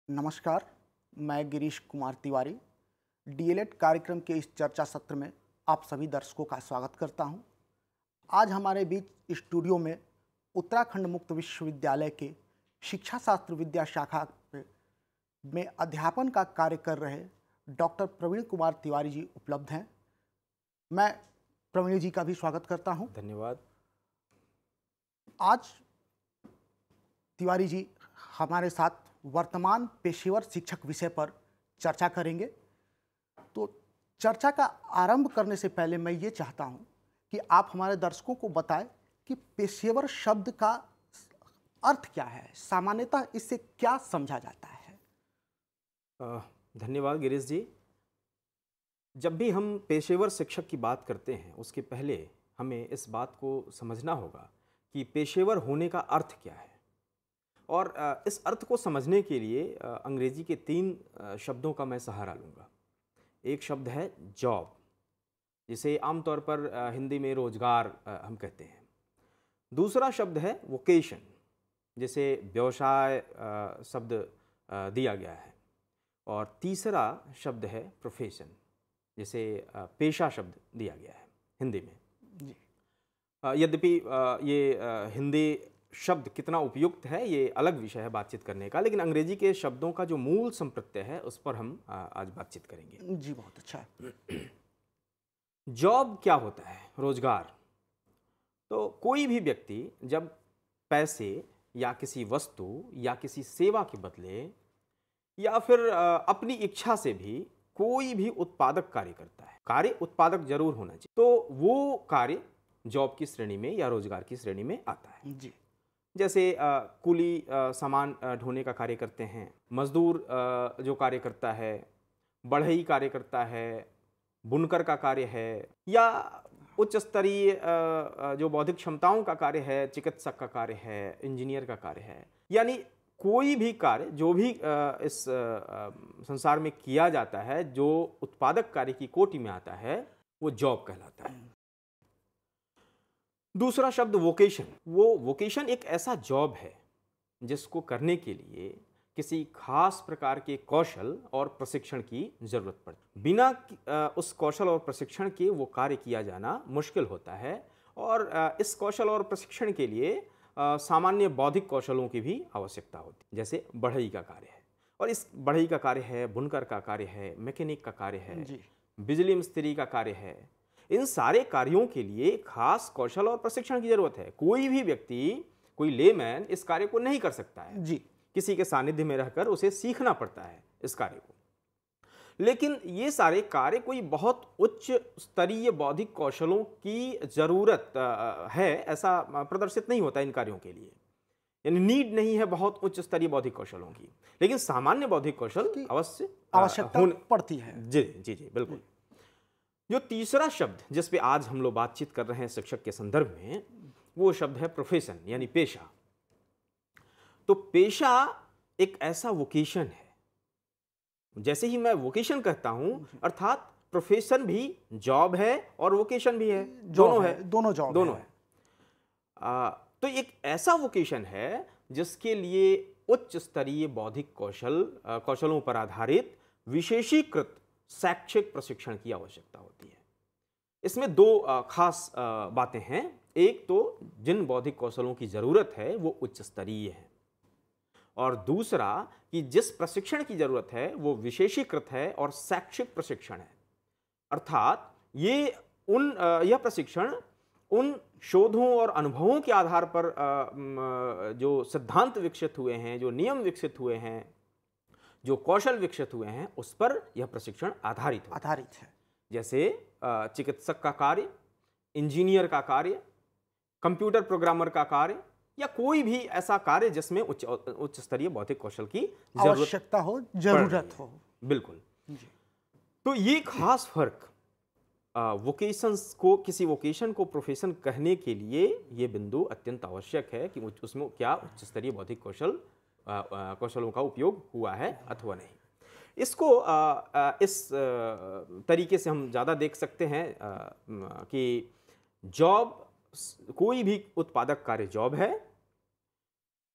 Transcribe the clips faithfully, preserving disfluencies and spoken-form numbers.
नमस्कार, मैं गिरीश कुमार तिवारी डीएलएड कार्यक्रम के इस चर्चा सत्र में आप सभी दर्शकों का स्वागत करता हूं। आज हमारे बीच स्टूडियो में उत्तराखंड मुक्त विश्वविद्यालय के शिक्षा शास्त्र विद्या शाखा पे- में अध्यापन का कार्य कर रहे डॉक्टर प्रवीण कुमार तिवारी जी उपलब्ध हैं। मैं प्रवीण जी का भी स्वागत करता हूं। धन्यवाद। आज तिवारी जी हमारे साथ वर्तमान पेशेवर शिक्षक विषय पर चर्चा करेंगे। तो चर्चा का आरंभ करने से पहले मैं ये चाहता हूं कि आप हमारे दर्शकों को बताएं कि पेशेवर शब्द का अर्थ क्या है, सामान्यतः इससे क्या समझा जाता है। अ, धन्यवाद गिरीश जी। जब भी हम पेशेवर शिक्षक की बात करते हैं उसके पहले हमें इस बात को समझना होगा कि पेशेवर होने का अर्थ क्या है। और अ, इस अर्थ को समझने के लिए अ, अंग्रेजी के तीन अ, शब्दों का मैं सहारा लूँगा। एक शब्द है जॉब, जिसे आमतौर पर अ, हिंदी में रोजगार अ, हम कहते हैं। दूसरा शब्द है वोकेशन, जिसे व्यवसाय अ, शब्द अ, दिया गया है। और तीसरा शब्द है प्रोफेशन, जिसे अ, पेशा शब्द दिया गया है हिंदी में। जी अ, यद्यपि अ, ये अ, हिंदी शब्द कितना उपयुक्त है ये अलग विषय है बातचीत करने का, लेकिन अंग्रेजी के शब्दों का जो मूल संप्रत्यय है उस पर हम अ, आज बातचीत करेंगे। जी बहुत अच्छा। जॉब क्या होता है? रोजगार। तो कोई भी व्यक्ति जब पैसे या किसी वस्तु या किसी सेवा के बदले या फिर अ, अपनी इच्छा से भी कोई भी उत्पादक कार्य करता है, कार्य उत्पादक जरूर होना चाहिए, तो वो कार्य जॉब की श्रेणी में या रोजगार की श्रेणी में आता है। जी जैसे अ, कुली अ, सामान अ, ढोने का कार्य करते हैं, मजदूर अ, जो कार्य करता है, बढ़ई कार्य करता है, बुनकर का कार्य है, या उच्च स्तरीय अ, अ, जो बौद्धिक क्षमताओं का कार्य है, चिकित्सक का कार्य है, इंजीनियर का कार्य है। यानी कोई भी कार्य जो भी अ, इस अ, अ, संसार में किया जाता है जो उत्पादक कार्य की कोटि में आता है वो जॉब कहलाता है। दूसरा शब्द वोकेशन। वो वोकेशन एक ऐसा जॉब है जिसको करने के लिए किसी खास प्रकार के कौशल और प्रशिक्षण की जरूरत पड़ती। बिना अ, उस कौशल और प्रशिक्षण के वो कार्य किया जाना मुश्किल होता है। और अ, इस कौशल और प्रशिक्षण के लिए अ, सामान्य बौद्धिक कौशलों की भी आवश्यकता होती है। जैसे बढ़ई का कार्य है, और इस बढ़ई का कार्य है, बुनकर का कार्य है, मैकेनिक का कार्य है, जी बिजली मिस्त्री का कार्य है। इन सारे कार्यों के लिए खास कौशल और प्रशिक्षण की जरूरत है। कोई भी व्यक्ति, कोई लेमैन इस कार्य को नहीं कर सकता है। जी किसी के सानिध्य में रहकर उसे सीखना पड़ता है इस कार्य को। लेकिन ये सारे कार्य कोई बहुत उच्च स्तरीय बौद्धिक कौशलों की जरूरत अ, है ऐसा प्रदर्शित नहीं होता इन कार्यों के लिए। यानी नीड नहीं है बहुत उच्च स्तरीय बौद्धिक कौशलों की, लेकिन सामान्य बौद्धिक कौशल की अवश्य अ, आवश्यकता होने। पड़ती है। जी जी जी बिल्कुल। जो तीसरा शब्द जिस पे आज हम लोग बातचीत कर रहे हैं शिक्षक के संदर्भ में, वो शब्द है प्रोफेशन यानी पेशा। तो पेशा एक ऐसा वोकेशन है, जैसे ही मैं वोकेशन कहता हूं अर्थात प्रोफेशन भी जॉब है और वोकेशन भी है, जॉब दोनों है, है, दोनों जॉब दोनों है। है। आ, तो एक ऐसा वोकेशन है जिसके लिए उच्च स्तरीय बौद्धिक कौशल आ, कौशलों पर आधारित विशेषीकृत शैक्षिक प्रशिक्षण की आवश्यकता होती है। इसमें दो आ, खास आ, बातें हैं। एक तो जिन बौद्धिक कौशलों की जरूरत है वो उच्च स्तरीय है, और दूसरा कि जिस प्रशिक्षण की जरूरत है वो विशेषीकृत है और शैक्षिक प्रशिक्षण है। अर्थात ये उन अ, यह प्रशिक्षण उन शोधों और अनुभवों के आधार पर अ, म, जो सिद्धांत विकसित हुए हैं, जो नियम विकसित हुए हैं, जो कौशल विकसित हुए हैं, उस पर यह प्रशिक्षण आधारित होता है। आधारित है। जैसे अ, चिकित्सक का कार्य, इंजीनियर का कार्य, कंप्यूटर प्रोग्रामर का कार्य, या कोई भी ऐसा कार्य जिसमें उच्च उच्च स्तरीय बौद्धिक कौशल की जरूरत आवश्यकता हो, पड़ रही जरूरत है। हो। बिल्कुल। जी तो ये खास फर्क वोकेशंस को, किसी वोकेशन को प्रोफेशन कहने के लिए ये बिंदु अत्यंत आवश्यक है कि उच- उसमें क्या उच्च स्तरीय बौद्धिक कौशल अ, अ, कौशलों का उपयोग हुआ है अथवा नहीं। इसको अ, अ, इस अ, तरीके से हम ज़्यादा देख सकते हैं अ, म, कि जॉब, कोई भी उत्पादक कार्य जॉब है,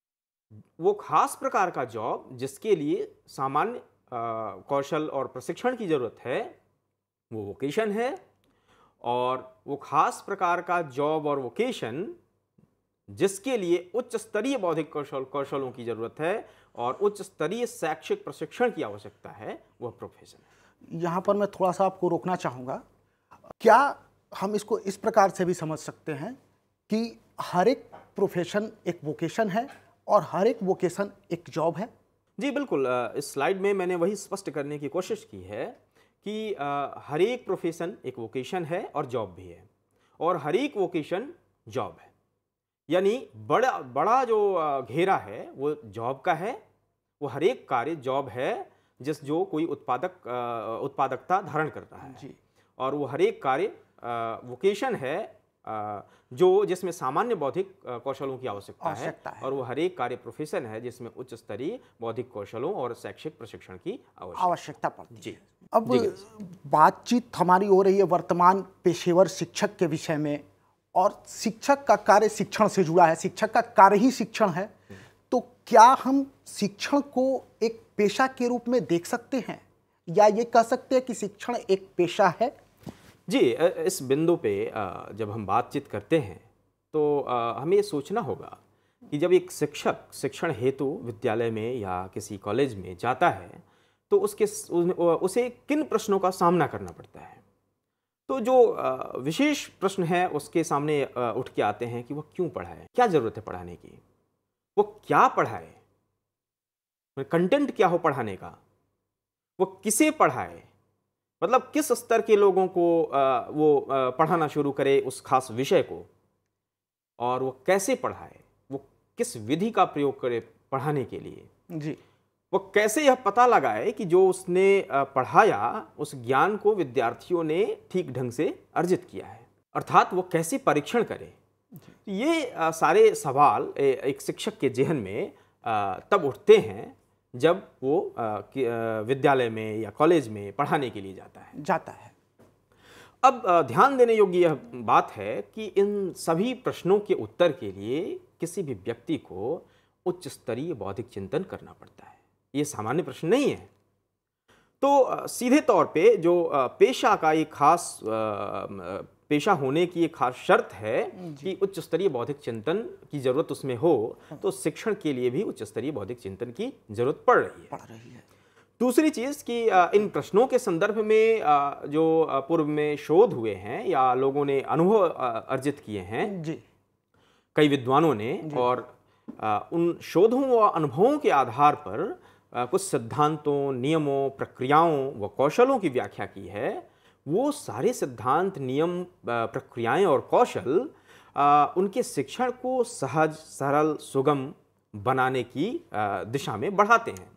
वो खास प्रकार का जॉब जिसके लिए सामान्य अ, कौशल और प्रशिक्षण की ज़रूरत है, वो वोकेशन है। और वो खास प्रकार का जॉब और वोकेशन जिसके लिए उच्च स्तरीय बौद्धिक कौशल कौशलों की ज़रूरत है और उच्च स्तरीय शैक्षिक प्रशिक्षण की आवश्यकता है, वह प्रोफेशन है। यहाँ पर मैं थोड़ा सा आपको रोकना चाहूँगा। क्या हम इसको इस प्रकार से भी समझ सकते हैं कि हर एक प्रोफेशन एक वोकेशन है और हर एक वोकेशन एक जॉब है? जी बिल्कुल, अ, इस स्लाइड में मैंने वही स्पष्ट करने की कोशिश की है कि अ, हर एक प्रोफेशन एक वोकेशन है और जॉब भी है, और हर एक वोकेशन जॉब है। यानी बड़ा बड़ा जो अ, घेरा है वो जॉब का है। वो हर एक कार्य जॉब है जिस जो कोई उत्पादक अ, उत्पादकता धारण करता है। जी। और वो हर एक कार्य वोकेशन है अ, जो जिसमें सामान्य बौद्धिक अ, कौशलों की आवश्यकता है, आवश्यकता है। और वो हर एक कार्य प्रोफेशन है जिसमें उच्च स्तरीय बौद्धिक कौशलों और शैक्षिक प्रशिक्षण की आवश्यकता आवश्यकता पड़ती जी। है। अब जी, गिरीश। बातचीत हमारी हो रही है वर्तमान पेशेवर शिक्षक के विषय में, और शिक्षक का कार्य शिक्षण से जुड़ा है, शिक्षक का कार्य ही शिक्षण है। तो क्या हम शिक्षण को एक पेशा के रूप में देख सकते हैं, या ये कह सकते हैं कि शिक्षण एक पेशा है? जी, अ, इस बिंदु पे अ, जब हम बातचीत करते हैं तो अ, हमें ये सोचना होगा कि जब एक शिक्षक शिक्षण हेतु विद्यालय में या किसी कॉलेज में जाता है तो उसके स- उन- उसे किन प्रश्नों का सामना करना पड़ता है। तो जो अ, विशेष प्रश्न है उसके सामने अ, उठ के आते हैं कि वह क्यों पढ़ाए, क्या ज़रूरत है पढ़ाने की, वो क्या पढ़ाए, कंटेंट क्या हो पढ़ाने का, वो किसे पढ़ाए, मतलब किस स्तर के लोगों को अ, वो अ, पढ़ाना शुरू करे उस खास विषय को, और वो कैसे पढ़ाए, वो किस विधि का प्रयोग करे पढ़ाने के लिए, जी। वो कैसे यह पता लगाए कि जो उसने अ, पढ़ाया उस ज्ञान को विद्यार्थियों ने ठीक ढंग से अर्जित किया है, अर्थात वो कैसे परीक्षण करे। ये अ, सारे सवाल ए- एक शिक्षक के जेहन में अ, तब उठते हैं जब वो अ, कि- अ, विद्यालय में या कॉलेज में पढ़ाने के लिए जाता है। जाता है। अब अ, ध्यान देने योग्य यह बात है कि इन सभी प्रश्नों के उत्तर के लिए किसी भी व्यक्ति को उच्च स्तरीय बौद्धिक चिंतन करना पड़ता है। ये सामान्य प्रश्न नहीं है। तो अ, सीधे तौर पे जो अ, पेशा का एक खास अ, अ, पेशा होने की एक खास शर्त है कि उच्च स्तरीय बौद्धिक चिंतन की जरूरत उसमें हो, तो शिक्षण के लिए भी उच्च स्तरीय बौद्धिक चिंतन की जरूरत पड़ रही है। पढ़ रही है। दूसरी चीज कि अ, इन प्रश्नों के संदर्भ में अ, जो अ, पूर्व में शोध हुए हैं या लोगों ने अनुभव अ, अर्जित किए हैं, जी। कई विद्वानों ने, जी। और अ, उन शोधों व अनुभवों के आधार पर अ, कुछ सिद्धांतों, नियमों, प्रक्रियाओं व कौशलों की व्याख्या की है। वो सारे सिद्धांत, नियम, अ, प्रक्रियाएं और कौशल अ, उनके शिक्षण को सहज, सरल, सुगम बनाने की अ, दिशा में बढ़ाते हैं।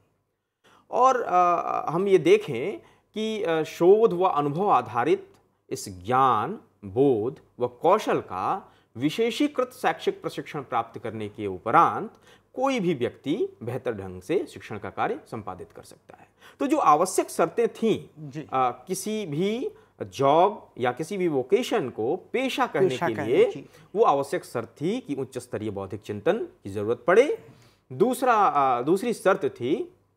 और अ, हम ये देखें कि अ, शोध व अनुभव आधारित इस ज्ञान, बोध व कौशल का विशेषीकृत शैक्षिक प्रशिक्षण प्राप्त करने के उपरांत कोई भी व्यक्ति बेहतर ढंग से शिक्षण का कार्य संपादित कर सकता है। तो जो आवश्यक शर्तें थीं जी। अ, किसी भी जॉब या किसी भी वोकेशन को पेशा कहने पेशा के कहने लिए, की। वो आवश्यक शर्त थी कि उच्च स्तरीय बौद्धिक चिंतन की जरूरत पड़े। दूसरा अ, दूसरी शर्त थी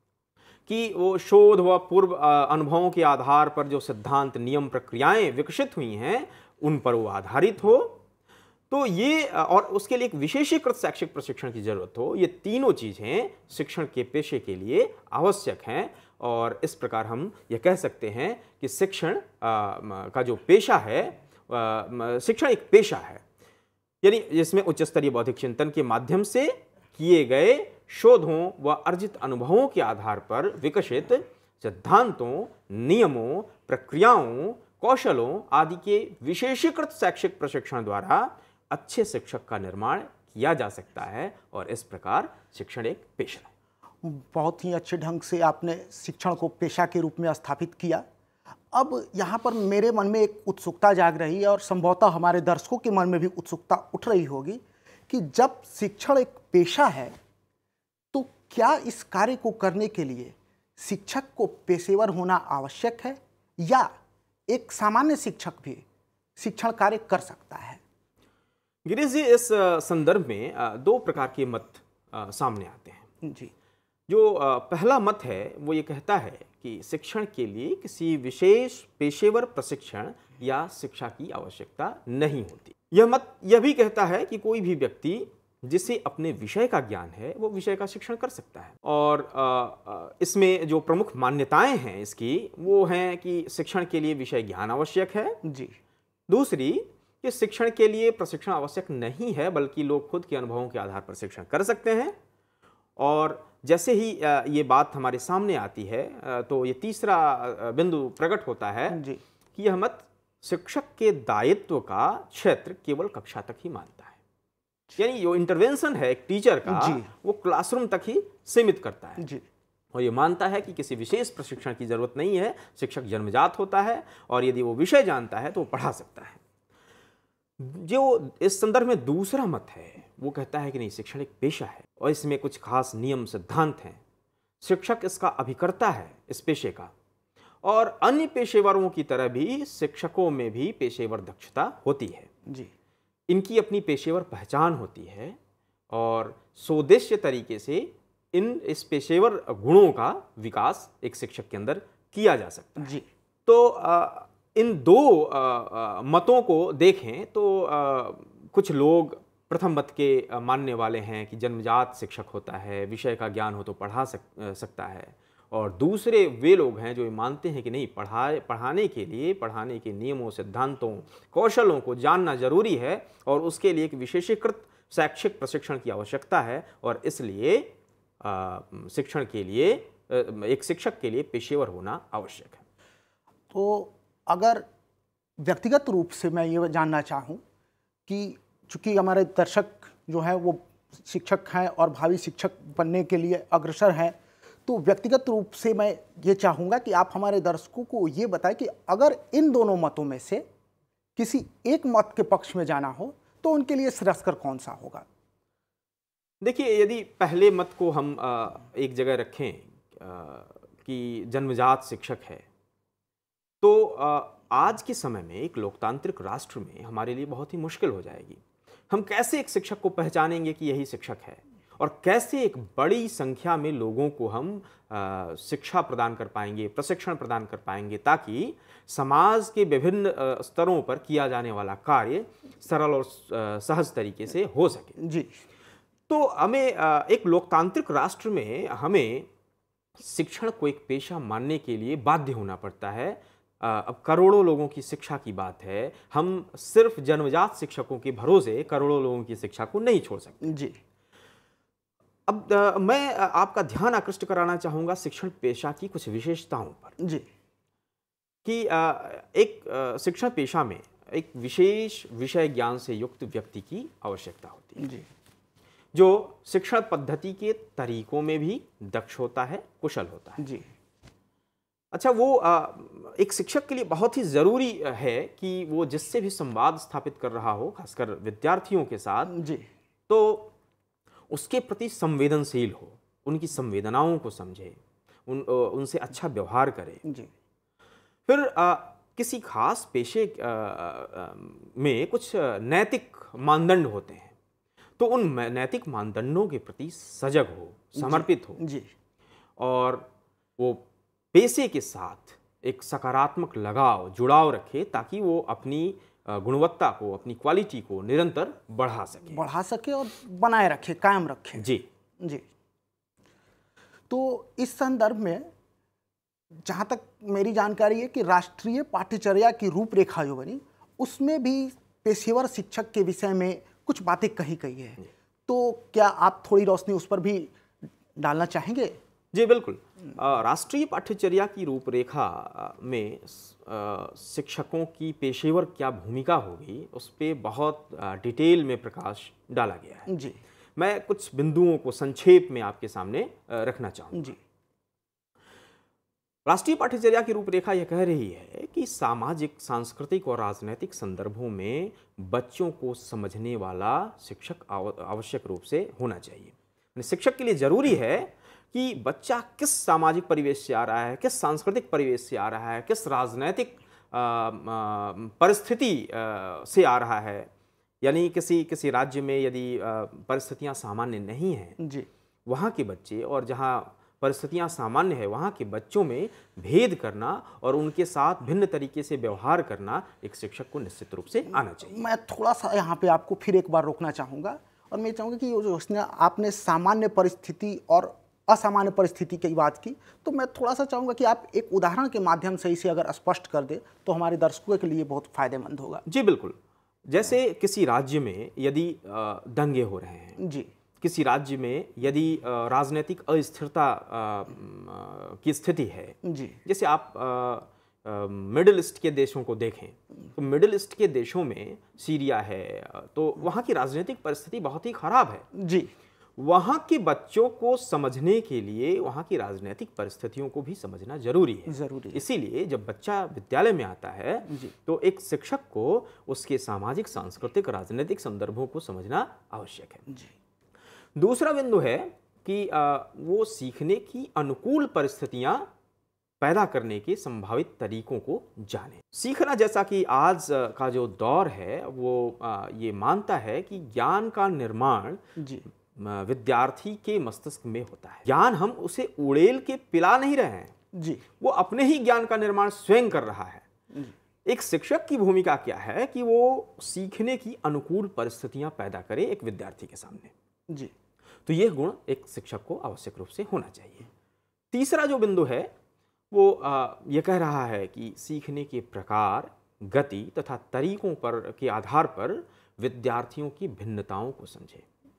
कि वो शोध व पूर्व अ, अनुभवों के आधार पर जो सिद्धांत, नियम, प्रक्रियाएं विकसित हुई हैं उन पर वो आधारित हो। तो ये अ, और उसके लिए एक विशेषीकृत शैक्षिक प्रशिक्षण की जरूरत हो। ये तीनों चीजें शिक्षण के पेशे के लिए आवश्यक हैं, और इस प्रकार हम ये कह सकते हैं कि शिक्षण अ, म, का जो पेशा है, अ, म, शिक्षण एक पेशा है, यानी जिसमें उच्च स्तरीय बौद्धिक चिंतन के माध्यम से किए गए शोधों व अर्जित अनुभवों के आधार पर विकसित सिद्धांतों, नियमों, प्रक्रियाओं, कौशलों आदि के विशेषीकृत शैक्षिक प्रशिक्षण द्वारा अच्छे शिक्षक का निर्माण किया जा सकता है, और इस प्रकार शिक्षण एक पेशा है। बहुत ही अच्छे ढंग से आपने शिक्षण को पेशा के रूप में स्थापित किया। अब यहाँ पर मेरे मन में एक उत्सुकता जाग रही है, और संभवतः हमारे दर्शकों के मन में भी उत्सुकता उठ रही होगी कि जब शिक्षण एक पेशा है तो क्या इस कार्य को करने के लिए शिक्षक को पेशेवर होना आवश्यक है, या एक सामान्य शिक्षक भी शिक्षण कार्य कर सकता है? गिरीश जी, इस अ, संदर्भ में अ, दो प्रकार के मत आ, सामने आते हैं। जी। जो आ, पहला मत है वो ये कहता है कि शिक्षण के लिए किसी विशेष पेशेवर प्रशिक्षण या शिक्षा की आवश्यकता नहीं होती। यह मत यह भी कहता है कि कोई भी व्यक्ति जिसे अपने विषय का ज्ञान है वो विषय का शिक्षण कर सकता है। और आ, इसमें जो प्रमुख मान्यताएं हैं इसकी वो हैं कि शिक्षण के लिए विषय ज्ञान आवश्यक है। जी। दूसरी कि शिक्षण के लिए प्रशिक्षण आवश्यक नहीं है बल्कि लोग खुद के अनुभवों के आधार पर शिक्षण कर सकते हैं। और जैसे ही ये बात हमारे सामने आती है तो ये तीसरा बिंदु प्रकट होता है जी। कि यह मत शिक्षक के दायित्व का क्षेत्र केवल कक्षा तक ही मानता है, यानी जो इंटरवेंशन है एक टीचर का वो क्लासरूम तक ही सीमित करता है। जी। और ये मानता है कि किसी विशेष प्रशिक्षण की जरूरत नहीं है, शिक्षक जन्मजात होता है और यदि वो विषय जानता है तो वो पढ़ा सकता है। जो इस संदर्भ में दूसरा मत है वो कहता है कि नहीं, शिक्षण एक पेशा है और इसमें कुछ खास नियम सिद्धांत हैं। शिक्षक इसका अभिकर्ता है इस पेशे का, और अन्य पेशेवरों की तरह भी शिक्षकों में भी पेशेवर दक्षता होती है। जी। इनकी अपनी पेशेवर पहचान होती है और सोदेश्य तरीके से इन इस पेशेवर गुणों का विकास एक शिक्षक के अंदर किया जा सकता है। जी। तो आ, इन दो आ, आ, मतों को देखें तो आ, कुछ लोग प्रथम मत के मानने वाले हैं कि जन्मजात शिक्षक होता है, विषय का ज्ञान हो तो पढ़ा सक, सकता है, और दूसरे वे लोग हैं जो ये मानते हैं कि नहीं, पढ़ाए पढ़ाने के लिए पढ़ाने के नियमों, सिद्धांतों, कौशलों को जानना जरूरी है और उसके लिए एक विशेषीकृत शैक्षिक प्रशिक्षण की आवश्यकता है और इसलिए शिक्षण के लिए एक शिक्षक के लिए पेशेवर होना आवश्यक है। तो अगर व्यक्तिगत रूप से मैं ये जानना चाहूँ कि चूँकि हमारे दर्शक जो हैं वो शिक्षक हैं और भावी शिक्षक बनने के लिए अग्रसर हैं, तो व्यक्तिगत रूप से मैं ये चाहूँगा कि आप हमारे दर्शकों को ये बताएं कि अगर इन दोनों मतों में से किसी एक मत के पक्ष में जाना हो तो उनके लिए श्रेयस्कर कौन सा होगा? देखिए, यदि पहले मत को हम आ, एक जगह रखें आ, कि जन्मजात शिक्षक है, तो आ, आज के समय में एक लोकतांत्रिक राष्ट्र में हमारे लिए बहुत ही मुश्किल हो जाएगी। हम कैसे एक शिक्षक को पहचानेंगे कि यही शिक्षक है, और कैसे एक बड़ी संख्या में लोगों को हम आ, शिक्षा प्रदान कर पाएंगे, प्रशिक्षण प्रदान कर पाएंगे, ताकि समाज के विभिन्न स्तरों पर किया जाने वाला कार्य सरल और सहज तरीके से हो सके। जी। तो हमें एक लोकतांत्रिक राष्ट्र में हमें शिक्षण को एक पेशा मानने के लिए बाध्य होना पड़ता है। अब करोड़ों लोगों की शिक्षा की बात है, हम सिर्फ जन्मजात शिक्षकों के भरोसे करोड़ों लोगों की शिक्षा को नहीं छोड़ सकते। जी। अब आ, मैं आपका ध्यान आकृष्ट कराना चाहूँगा शिक्षण पेशा की कुछ विशेषताओं पर। जी। कि आ, एक आ, शिक्षण पेशा में एक विशेष विषय ज्ञान से युक्त व्यक्ति की आवश्यकता होती है, जी। जो शिक्षण पद्धति के तरीकों में भी दक्ष होता है, कुशल होता है। जी। अच्छा, वो आ, एक शिक्षक के लिए बहुत ही ज़रूरी है कि वो जिससे भी संवाद स्थापित कर रहा हो, खासकर विद्यार्थियों के साथ, जी, तो उसके प्रति संवेदनशील हो, उनकी संवेदनाओं को समझे, उन उनसे अच्छा व्यवहार करे। जी। फिर आ, किसी खास पेशे आ, आ, में कुछ नैतिक मानदंड होते हैं, तो उन नैतिक मानदंडों के प्रति सजग हो, समर्पित हो। जी। और वो पेशे के साथ एक सकारात्मक लगाव, जुड़ाव रखे, ताकि वो अपनी गुणवत्ता को, अपनी क्वालिटी को निरंतर बढ़ा सके बढ़ा सके और बनाए रखे, कायम रखे। जी। जी। तो इस संदर्भ में जहाँ तक मेरी जानकारी है कि राष्ट्रीय पाठ्यचर्या की रूपरेखा जो बनी, उसमें भी पेशेवर शिक्षक के विषय में कुछ बातें कही गई है, तो क्या आप थोड़ी रोशनी उस पर भी डालना चाहेंगे? जी बिल्कुल। राष्ट्रीय पाठ्यचर्या की रूपरेखा में शिक्षकों की पेशेवर क्या भूमिका होगी, उस पर बहुत डिटेल में प्रकाश डाला गया है। जी। मैं कुछ बिंदुओं को संक्षेप में आपके सामने रखना चाहूँगा। जी। राष्ट्रीय पाठ्यचर्या की रूपरेखा यह कह रही है कि सामाजिक, सांस्कृतिक और राजनैतिक संदर्भों में बच्चों को समझने वाला शिक्षक आवश्यक रूप से होना चाहिए। शिक्षक के लिए जरूरी है कि बच्चा किस सामाजिक परिवेश से आ रहा है, किस सांस्कृतिक परिवेश से आ रहा है, किस राजनैतिक परिस्थिति से आ रहा है, यानी किसी किसी राज्य में यदि अ, परिस्थितियां सामान्य नहीं हैं, जी वहाँ के बच्चे और जहाँ परिस्थितियां सामान्य है वहाँ के बच्चों में भेद करना और उनके साथ भिन्न तरीके से व्यवहार करना एक शिक्षक को निश्चित रूप से आना चाहिए। मैं थोड़ा सा यहाँ पे आपको फिर एक बार रोकना चाहूँगा और मैं चाहूँगा कि ये जो उसने आपने सामान्य परिस्थिति और असामान्य परिस्थिति की बात की, तो मैं थोड़ा सा चाहूँगा कि आप एक उदाहरण के माध्यम से इसे अगर स्पष्ट कर दें तो हमारे दर्शकों के लिए बहुत फायदेमंद होगा। जी बिल्कुल। जैसे किसी राज्य में यदि अ, दंगे हो रहे हैं, जी किसी राज्य में यदि अ, राजनीतिक अस्थिरता अ, म, की स्थिति है, जी जैसे आप अ, अ, मिडिल ईस्ट के देशों को देखें तो मिडिल ईस्ट के देशों में सीरिया है, तो वहाँ की राजनीतिक परिस्थिति बहुत ही खराब है। जी वहाँ के बच्चों को समझने के लिए वहाँ की राजनीतिक परिस्थितियों को भी समझना जरूरी है। जरूरी है। इसीलिए जब बच्चा विद्यालय में आता है जी। तो एक शिक्षक को उसके सामाजिक, सांस्कृतिक, राजनीतिक संदर्भों को समझना आवश्यक है। जी दूसरा बिंदु है कि आ, वो सीखने की अनुकूल परिस्थितियां पैदा करने के संभावित तरीकों को जाने। सीखना, जैसा कि आज का जो दौर है वो आ, ये मानता है कि ज्ञान का निर्माण जी विद्यार्थी के मस्तिष्क में होता है। ज्ञान हम उसे उड़ेल के पिला नहीं रहे हैं, जी वो अपने ही ज्ञान का निर्माण स्वयं कर रहा है। एक शिक्षक की भूमिका क्या है कि वो सीखने की अनुकूल परिस्थितियां पैदा करे एक विद्यार्थी के सामने। जी तो यह गुण एक शिक्षक को आवश्यक रूप से होना चाहिए। तीसरा जो बिंदु है वो आ, यह कह रहा है कि सीखने के प्रकार, गति तथा तरीकों पर के आधार पर विद्यार्थियों की भिन्नताओं को समझे।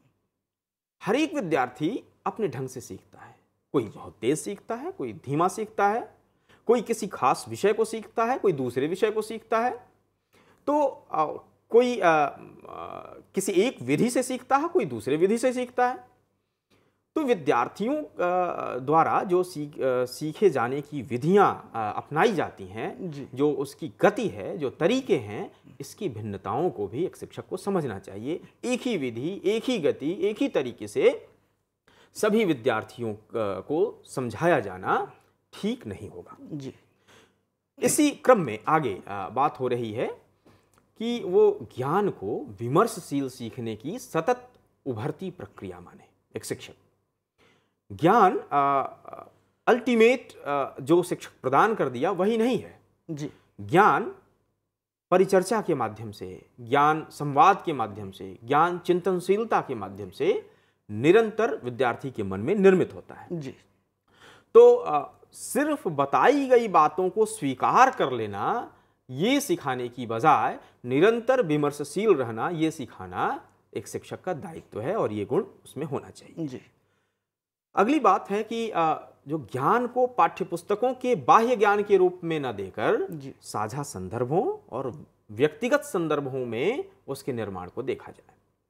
हर एक विद्यार्थी अपने ढंग से सीखता है। कोई बहुत तेज सीखता है, कोई धीमा सीखता है, कोई किसी खास विषय को सीखता है, कोई दूसरे विषय को सीखता है। तो आ, कोई आ, आ, किसी एक विधि से सीखता है, कोई दूसरे विधि से सीखता है। तो विद्यार्थियों द्वारा जो सीख सीखे जाने की विधियां अपनाई जाती हैं, जो उसकी गति है, जो तरीके हैं, इसकी भिन्नताओं को भी एक शिक्षक को समझना चाहिए। एक ही विधि, एक ही गति, एक ही तरीके से सभी विद्यार्थियों को समझाया जाना ठीक नहीं होगा। जी इसी क्रम में आगे बात हो रही है कि वो ज्ञान को विमर्शशील सीखने की सतत उभरती प्रक्रिया माने एक शिक्षक। ज्ञान अल्टीमेट जो शिक्षक प्रदान कर दिया वही नहीं है। जी ज्ञान परिचर्चा के माध्यम से, ज्ञान संवाद के माध्यम से, ज्ञान चिंतनशीलता के माध्यम से निरंतर विद्यार्थी के मन में निर्मित होता है। जी तो आ, सिर्फ बताई गई बातों को स्वीकार कर लेना ये सिखाने की बजाय निरंतर विमर्शशील रहना ये सिखाना एक शिक्षक का दायित्व है और ये गुण उसमें होना चाहिए। जी अगली बात है कि जो ज्ञान को पाठ्यपुस्तकों के बाह्य ज्ञान के रूप में न देकर साझा संदर्भों और व्यक्तिगत संदर्भों में उसके निर्माण को देखा जाए।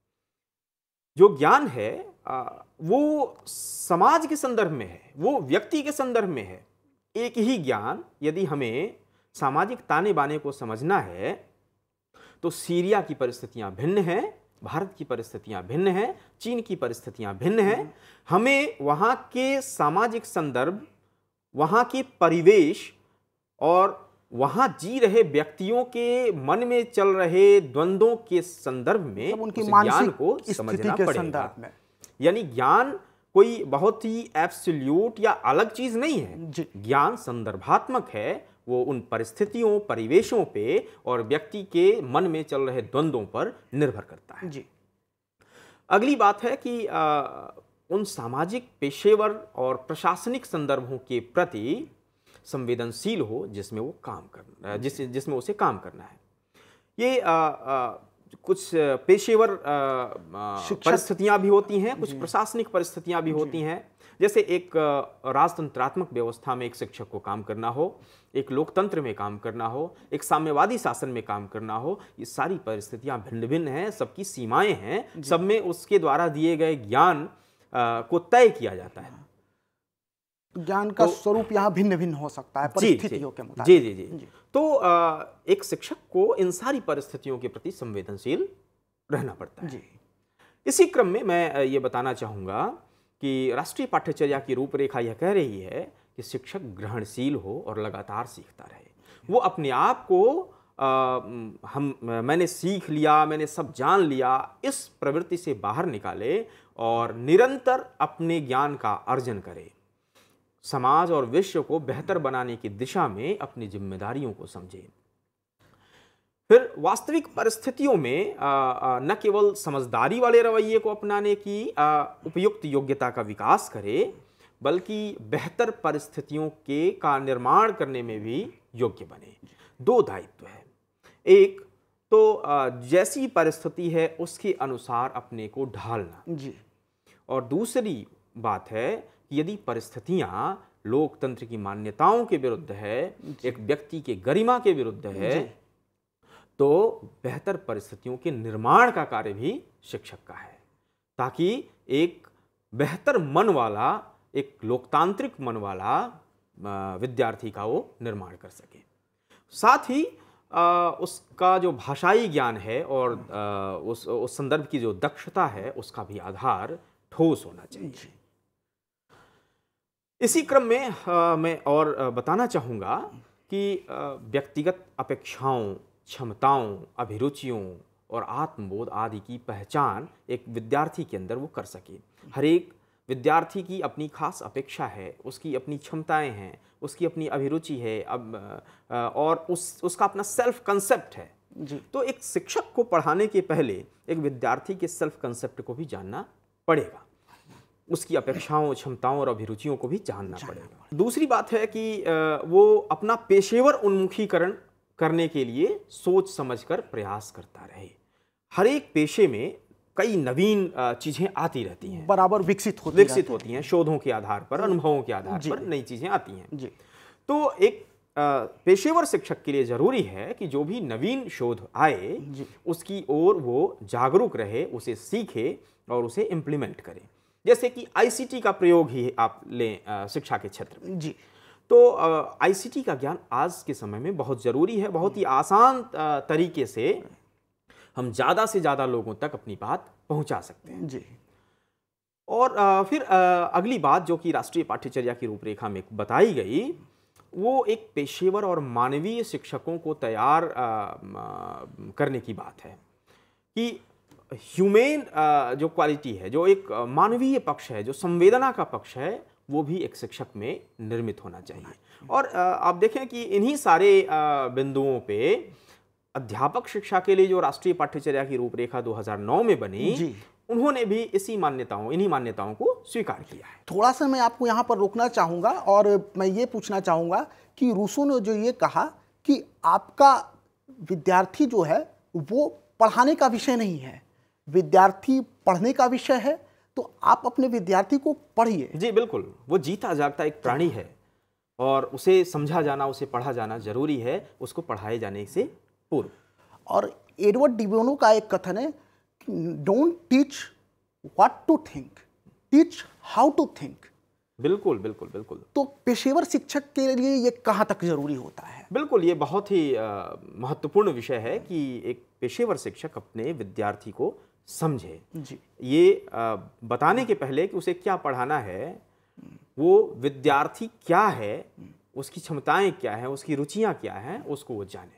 जो ज्ञान है वो समाज के संदर्भ में है, वो व्यक्ति के संदर्भ में है। एक ही ज्ञान यदि हमें सामाजिक ताने बाने को समझना है तो सीरिया की परिस्थितियां भिन्न हैं, भारत की परिस्थितियां भिन्न हैं, चीन की परिस्थितियां भिन्न हैं। हमें वहाँ के सामाजिक संदर्भ, वहाँ के परिवेश और वहाँ जी रहे व्यक्तियों के मन में चल रहे द्वंद्वों के संदर्भ में उनकी उस मानसिक ज्ञान को समझना पड़ेगा। यानी ज्ञान कोई बहुत ही एब्सोल्यूट या अलग चीज नहीं है। ज्ञान संदर्भात्मक है, वो उन परिस्थितियों, परिवेशों पे और व्यक्ति के मन में चल रहे द्वंद्वों पर निर्भर करता है। जी। अगली बात है कि आ, उन सामाजिक, पेशेवर और प्रशासनिक संदर्भों के प्रति संवेदनशील हो जिसमें वो काम करना जिस जिसमें उसे काम करना है। ये आ, आ, कुछ पेशेवर परिस्थितियां भी होती हैं, कुछ प्रशासनिक परिस्थितियां भी होती हैं। जैसे एक राजतंत्रात्मक व्यवस्था में एक शिक्षक को काम करना हो, एक लोकतंत्र में काम करना हो, एक साम्यवादी शासन में काम करना हो, ये सारी परिस्थितियां भिन्न भिन्न हैं, सबकी सीमाएं हैं, सब में उसके द्वारा दिए गए ज्ञान को तय किया जाता है। ज्ञान का तो, स्वरूप यहाँ भिन्न भिन्न हो सकता है परिस्थितियों के मुताबिक। जी जी जी, जी। तो आ, एक शिक्षक को इन सारी परिस्थितियों के प्रति संवेदनशील रहना पड़ता है। जी। इसी क्रम में मैं ये बताना चाहूँगा कि राष्ट्रीय पाठ्यचर्या की रूपरेखा यह कह रही है कि शिक्षक ग्रहणशील हो और लगातार सीखता रहे। वो अपने आप को आ, हम मैंने सीख लिया, मैंने सब जान लिया, इस प्रवृत्ति से बाहर निकाले और निरंतर अपने ज्ञान का अर्जन करे। समाज और विश्व को बेहतर बनाने की दिशा में अपनी जिम्मेदारियों को समझे। फिर वास्तविक परिस्थितियों में आ, आ, न केवल समझदारी वाले रवैये को अपनाने की आ, उपयुक्त योग्यता का विकास करे, बल्कि बेहतर परिस्थितियों के का निर्माण करने में भी योग्य बने। दो दायित्व है। एक तो आ, जैसी परिस्थिति है उसके अनुसार अपने को ढालना जी, और दूसरी बात है कि यदि परिस्थितियां लोकतंत्र की मान्यताओं के विरुद्ध है, एक व्यक्ति के गरिमा के विरुद्ध है, तो बेहतर परिस्थितियों के निर्माण का कार्य भी शिक्षक का है, ताकि एक बेहतर मन वाला, एक लोकतांत्रिक मन वाला विद्यार्थी का वो निर्माण कर सके। साथ ही आ, उसका जो भाषाई ज्ञान है और आ, उस उस संदर्भ की जो दक्षता है उसका भी आधार ठोस होना चाहिए। इसी क्रम में आ, मैं और बताना चाहूँगा कि आ, व्यक्तिगत अपेक्षाओं, क्षमताओं, अभिरुचियों और आत्मबोध आदि की पहचान एक विद्यार्थी के अंदर वो कर सके। हर एक विद्यार्थी की अपनी खास अपेक्षा है, उसकी अपनी क्षमताएं हैं, उसकी अपनी अभिरुचि है, अब और उस उसका अपना सेल्फ कंसेप्ट है जी। तो एक शिक्षक को पढ़ाने के पहले एक विद्यार्थी के सेल्फ कंसेप्ट को भी जानना पड़ेगा, उसकी अपेक्षाओं, क्षमताओं और अभिरुचियों को भी जानना पड़ेगा। दूसरी बात है कि वो अपना पेशेवर उन्मुखीकरण करने के लिए सोच समझकर प्रयास करता रहे। हर एक पेशे में कई नवीन चीजें आती रहती हैं, बराबर विकसित होती विकसित होती हैं, शोधों के आधार पर, अनुभवों के आधार पर नई चीजें आती हैं जी। तो एक पेशेवर शिक्षक के लिए जरूरी है कि जो भी नवीन शोध आए उसकी ओर वो जागरूक रहे, उसे सीखे और उसे इम्प्लीमेंट करे। जैसे कि आईसीटी का प्रयोग ही आप लें शिक्षा के क्षेत्र में जी, तो आईसीटी का ज्ञान आज के समय में बहुत जरूरी है। बहुत ही आसान तरीके से हम ज़्यादा से ज़्यादा लोगों तक अपनी बात पहुंचा सकते हैं जी। और आ, फिर आ, अगली बात जो कि राष्ट्रीय पाठ्यचर्या की रूपरेखा में बताई गई, वो एक पेशेवर और मानवीय शिक्षकों को तैयार आ, आ, करने की बात है कि ह्यूमेन जो क्वालिटी है, जो एक मानवीय पक्ष है, जो संवेदना का पक्ष है, वो भी एक शिक्षक में निर्मित होना चाहिए। और आ, आप देखें कि इन्हीं सारे बिंदुओं पे अध्यापक शिक्षा के लिए जो राष्ट्रीय पाठ्यचर्या की रूपरेखा दो हज़ार नौ में बनी जी, उन्होंने भी इसी मान्यताओं इन्हीं मान्यताओं को स्वीकार किया है। थोड़ा सा मैं आपको यहाँ पर रोकना चाहूँगा और मैं ये पूछना चाहूँगा कि रूसो ने जो ये कहा कि आपका विद्यार्थी जो है वो पढ़ाने का विषय नहीं है, विद्यार्थी पढ़ने का विषय है, तो आप अपने विद्यार्थी को पढ़िए। जी बिल्कुल, वो जीता जागता एक प्राणी है और उसे समझा जाना, उसे पढ़ा जाना जरूरी है, उसको पढ़ाए जाने से पूर्व। और एडवर्ड डी बोनो का एक कथन है, don't teach what to think, teach how to think. बिल्कुल बिल्कुल बिल्कुल। तो पेशेवर शिक्षक के लिए ये कहाँ तक जरूरी होता है? बिल्कुल, ये बहुत ही महत्वपूर्ण विषय है कि एक पेशेवर शिक्षक अपने विद्यार्थी को समझे जी। ये आ, बताने के पहले कि उसे क्या पढ़ाना है, वो विद्यार्थी क्या है, उसकी क्षमताएं क्या हैं, उसकी रुचियां क्या हैं, उसको वो जाने।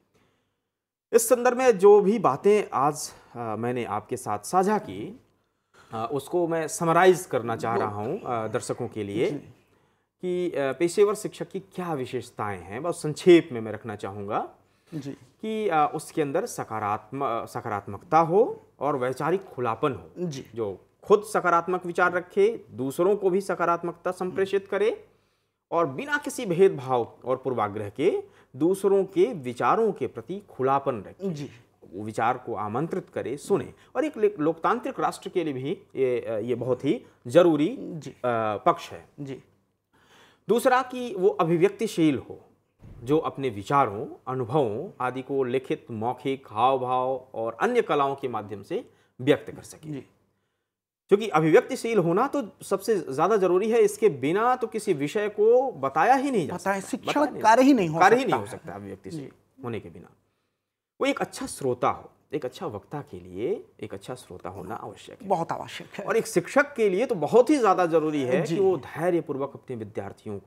इस संदर्भ में जो भी बातें आज आ, मैंने आपके साथ साझा की, आ, उसको मैं समराइज करना चाह रहा हूँ दर्शकों के लिए कि आ, पेशेवर शिक्षक की क्या विशेषताएं हैं, बहुत संक्षेप में मैं रखना चाहूँगा जी। कि आ, उसके अंदर सकारात्मक सकारात्मकता हो और वैचारिक खुलापन हो जी। जो खुद सकारात्मक विचार रखे, दूसरों को भी सकारात्मकता संप्रेषित करे और बिना किसी भेदभाव और पूर्वाग्रह के दूसरों के विचारों के प्रति खुलापन रखे जी। वो विचार को आमंत्रित करे, सुने। और एक लोकतांत्रिक राष्ट्र के लिए भी ये ये बहुत ही जरूरी जी। पक्ष है जी। दूसरा कि वो अभिव्यक्तिशील हो, जो अपने विचारों, अनुभवों आदि को लिखित, मौखिक, हाव भाव और अन्य कलाओं के माध्यम से व्यक्त कर सके जी। क्योंकि अभिव्यक्तिशील होना तो सबसे ज्यादा जरूरी है, इसके बिना तो किसी विषय को बताया ही नहीं जा सकता, शिक्षण कार्य ही नहीं हो कार्य ही नहीं हो सकता अभिव्यक्तिशील होने के बिना। वो एक अच्छा श्रोता हो, एक अच्छा वक्ता के लिए एक अच्छा श्रोता होना आवश्यक है, बहुत आवश्यक है। और एक शिक्षक के लिए तो बहुत ही ज्यादा जरूरी है कि वो धैर्यपूर्वक अपने विद्यार्थियों को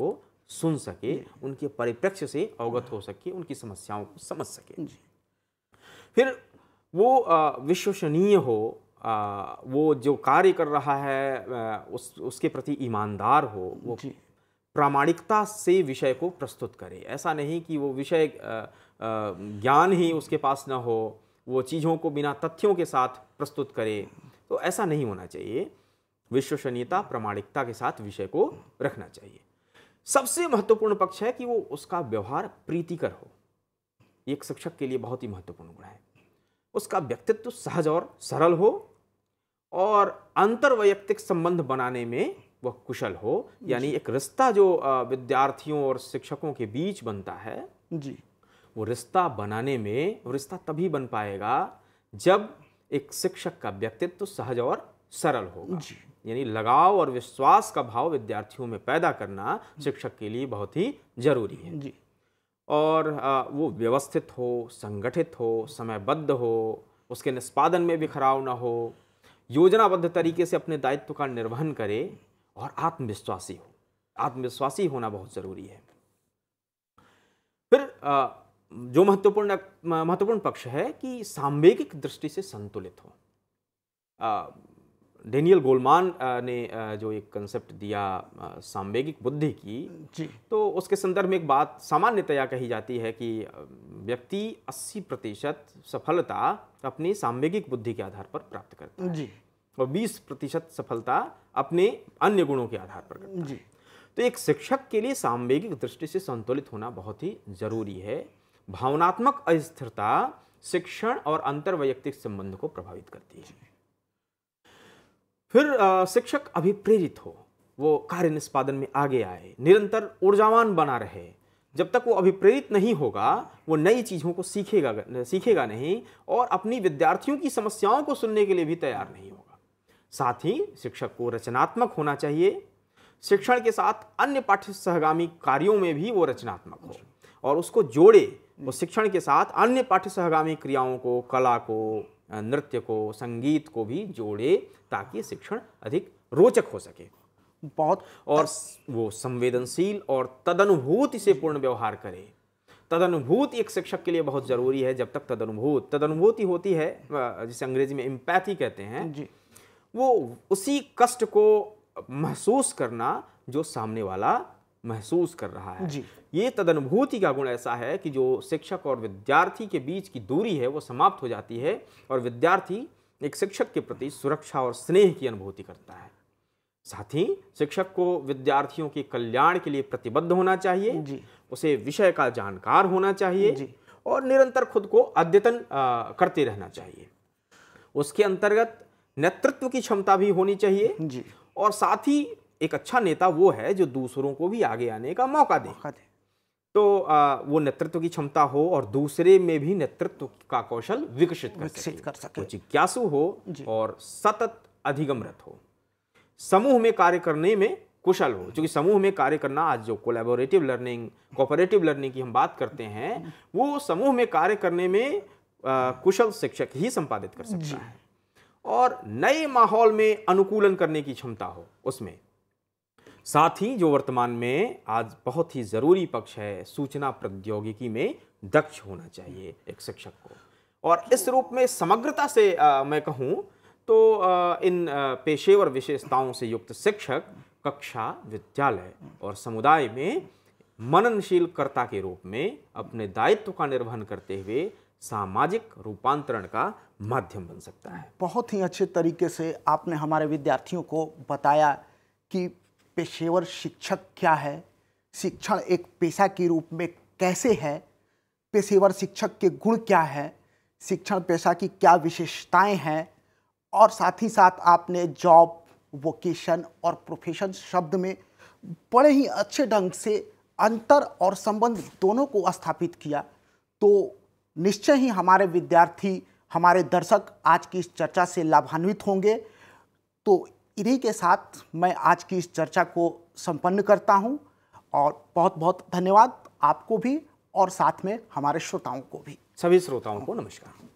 सुन सके, उनके परिप्रेक्ष्य से अवगत हो सके, उनकी समस्याओं को समझ सके। फिर वो आ, विश्वसनीय हो, आ, वो जो कार्य कर रहा है आ, उस उसके प्रति ईमानदार हो, वो प्रामाणिकता से विषय को प्रस्तुत करे। ऐसा नहीं कि वो विषय ज्ञान ही उसके पास ना हो, वो चीज़ों को बिना तथ्यों के साथ प्रस्तुत करे, तो ऐसा नहीं होना चाहिए। विश्वसनीयता, प्रामाणिकता के साथ विषय को रखना चाहिए। सबसे महत्वपूर्ण पक्ष है कि वो उसका व्यवहार प्रीतिकर हो। एक शिक्षक के लिए बहुत ही महत्वपूर्ण गुण है। उसका व्यक्तित्व सहज और सरल हो और अंतर्वैयक्तिक संबंध बनाने में वह कुशल हो। यानी एक रिश्ता जो विद्यार्थियों और शिक्षकों के बीच बनता है जी, वो रिश्ता बनाने में, वो रिश्ता तभी बन पाएगा जब एक शिक्षक का व्यक्तित्व सहज और सरल होगा। यानी लगाव और विश्वास का भाव विद्यार्थियों में पैदा करना शिक्षक के लिए बहुत ही जरूरी है जी। और वो व्यवस्थित हो, संगठित हो, समयबद्ध हो, उसके निष्पादन में बिखराव ना हो, योजनाबद्ध तरीके से अपने दायित्व का निर्वहन करे और आत्मविश्वासी हो। आत्मविश्वासी होना बहुत जरूरी है। फिर जो महत्वपूर्ण महत्वपूर्ण पक्ष है कि सांवेगिक दृष्टि से संतुलित हो। डेनियल गोलमान ने जो एक कंसेप्ट दिया सांवेगिक बुद्धि की जी, तो उसके संदर्भ में एक बात सामान्यतया कही जाती है कि व्यक्ति अस्सी प्रतिशत सफलता अपनी सांवेगिक बुद्धि के आधार पर प्राप्त करता है जी, और बीस प्रतिशत सफलता अपने अन्य गुणों के आधार पर करता जी। है। तो एक शिक्षक के लिए सांवेगिक दृष्टि से संतुलित होना बहुत ही जरूरी है। भावनात्मक अस्थिरता शिक्षण और अंतर्वैयक्तिक संबंध को प्रभावित करती है। फिर शिक्षक अभिप्रेरित हो, वो कार्य निष्पादन में आगे आए, निरंतर ऊर्जावान बना रहे। जब तक वो अभिप्रेरित नहीं होगा, वो नई चीज़ों को सीखेगा सीखेगा नहीं और अपनी विद्यार्थियों की समस्याओं को सुनने के लिए भी तैयार नहीं होगा। साथ ही शिक्षक को रचनात्मक होना चाहिए। शिक्षण के साथ अन्य पाठ्य सहगामी कार्यों में भी वो रचनात्मक हो और उसको जोड़े। वो शिक्षण के साथ अन्य पाठ्य सहगामी क्रियाओं को, कला को, नृत्य को, संगीत को भी जोड़े ताकि शिक्षण अधिक रोचक हो सके। बहुत और वो संवेदनशील और तदनुभूति से पूर्ण व्यवहार करे। तदनुभूति एक शिक्षक के लिए बहुत जरूरी है। जब तक तदनुभूत तदनुभूति होती है, जिसे अंग्रेजी में एम्पैथी कहते हैं जी, वो उसी कष्ट को महसूस करना जो सामने वाला महसूस कर रहा है जी। ये तदनुभूति का गुण ऐसा है कि जो शिक्षक और विद्यार्थी के बीच की दूरी है वो समाप्त हो जाती है और विद्यार्थी एक शिक्षक के प्रति सुरक्षा और स्नेह की अनुभूति करता है। साथ ही शिक्षक को विद्यार्थियों के कल्याण के लिए प्रतिबद्ध होना चाहिए जी। उसे विषय का जानकार होना चाहिए जी। और निरंतर खुद को अद्यतन करते रहना चाहिए। उसके अंतर्गत नेतृत्व की क्षमता भी होनी चाहिए जी। और साथ ही एक अच्छा नेता वो है जो दूसरों को भी आगे आने का मौका दे। तो आ, वो नेतृत्व की क्षमता हो और दूसरे में भी नेतृत्व का कौशल विकसित कर सके, कर सके। जिज्ञासु हो और सतत अधिगमरत हो। समूह में कार्य करने में कुशल हो, क्योंकि समूह में कार्य करना, आज जो कोलैबोरेटिव लर्निंग, कोऑपरेटिव लर्निंग की हम बात करते हैं, वो समूह में कार्य करने में आ, कुशल शिक्षक ही संपादित कर सकता है। और नए माहौल में अनुकूलन करने की क्षमता हो उसमें। साथ ही जो वर्तमान में आज बहुत ही जरूरी पक्ष है, सूचना प्रौद्योगिकी में दक्ष होना चाहिए एक शिक्षक को। और इस रूप में समग्रता से आ, मैं कहूँ तो आ, इन आ, पेशेवर विशेषताओं से युक्त शिक्षक कक्षा, विद्यालय और समुदाय में मननशील कर्ता के रूप में अपने दायित्व का निर्वहन करते हुए सामाजिक रूपांतरण का माध्यम बन सकता है। बहुत ही अच्छे तरीके से आपने हमारे विद्यार्थियों को बताया कि पेशेवर शिक्षक क्या है, शिक्षण एक पेशा के रूप में कैसे है, पेशेवर शिक्षक के गुण क्या है, शिक्षण पेशा की क्या विशेषताएं हैं, और साथ ही साथ आपने जॉब, वोकेशन और प्रोफेशन शब्द में बड़े ही अच्छे ढंग से अंतर और संबंध दोनों को स्थापित किया। तो निश्चय ही हमारे विद्यार्थी, हमारे दर्शक आज की इस चर्चा से लाभान्वित होंगे। तो इन्हीं के साथ मैं आज की इस चर्चा को संपन्न करता हूं और बहुत बहुत धन्यवाद आपको भी और साथ में हमारे श्रोताओं को भी। सभी श्रोताओं को नमस्कार।